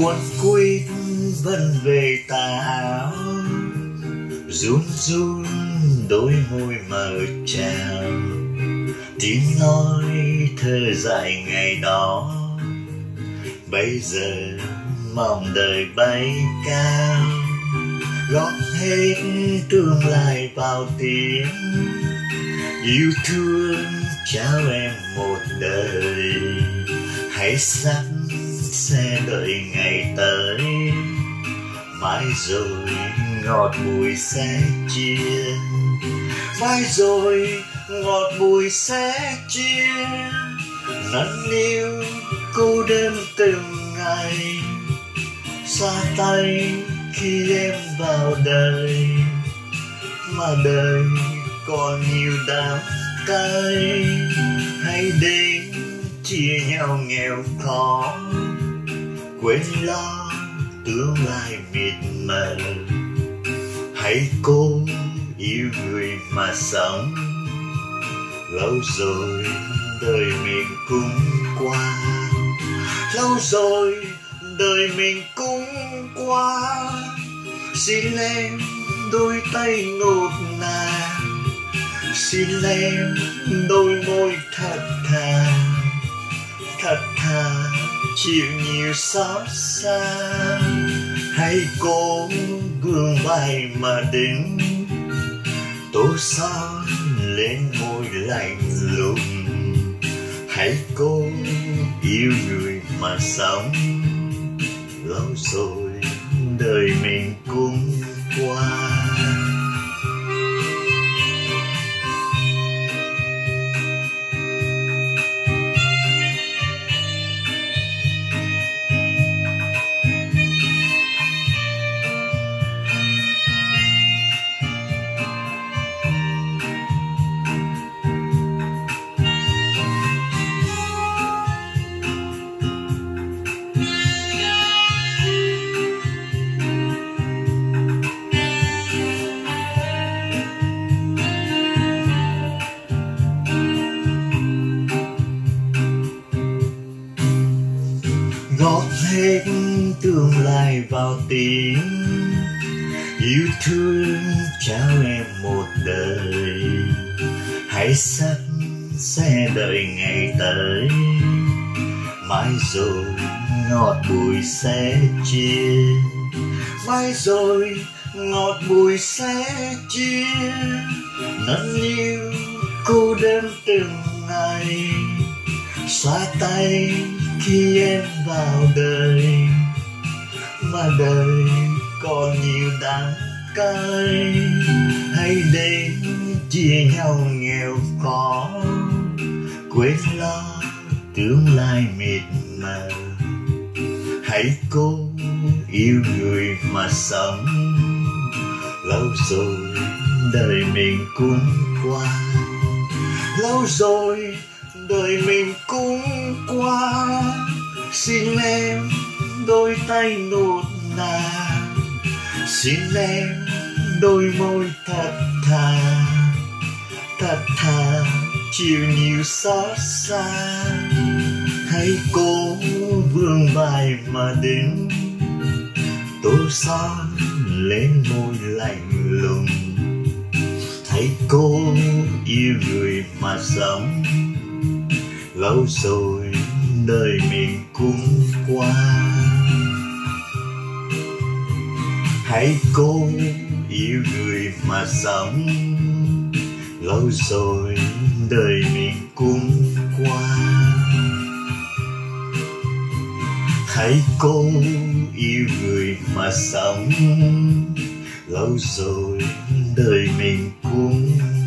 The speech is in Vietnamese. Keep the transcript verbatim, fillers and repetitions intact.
cuốn quýt vẫn về tà áo, run run đôi môi mờ trào, tiếng nói thơ dại ngày đó. Bây giờ mong đời bay cao, góp hết tương lai vào tiếng yêu thương trao em một đời. Hãy sắp sẽ đợi ngày tới, mai rồi ngọt bùi sẽ chia, mai rồi ngọt bùi sẽ chia. Nắng yêu cô đơn từng ngày, xa tay khi em vào đời, mà đời còn nhiều đắng cay. Hãy đến chia nhau nghèo khó, quên lo tương lai mịt mờ. Hãy cố yêu người mà sống, lâu rồi đời mình cũng qua, lâu rồi đời mình cũng qua. Xin em đôi tay ngột ngạt, xin em đôi môi thật thà, thật thà chịu nhiều xót xa. Hãy cố gương vai mà đứng, tô son lên môi lạnh lùng. Hãy cố yêu người mà sống, lâu rồi đời mình cũng qua. Góp hết tương lai vào tiếng yêu thương trao em một đời. Hãy sắp sẽ đợi ngày tới, mai rồi ngọt bùi sẽ chia, mai rồi ngọt bùi sẽ chia. Nắng yêu cô đơn từng ngày, xa tay khi em vào đời, mà đời còn nhiều đắng cay. Hãy đến chia nhau nghèo khó, quên lo tương lai mịt mờ. Hãy cố yêu người mà sống, lâu rồi đời mình cũng qua, lâu rồi đời mình cũng qua. Xin em đôi tay nột nà, xin em đôi môi thật thà, thật thà chịu nhiều xót xa. Hãy cố vươn vai mà đứng, tô son lên môi lạnh lùng. Hãy cố yêu người mà sống, lâu rồi đời mình cũng qua. Hãy cố yêu người mà sống, lâu rồi đời mình cũng qua. Hãy cố yêu người mà sống, lâu rồi đời mình cũng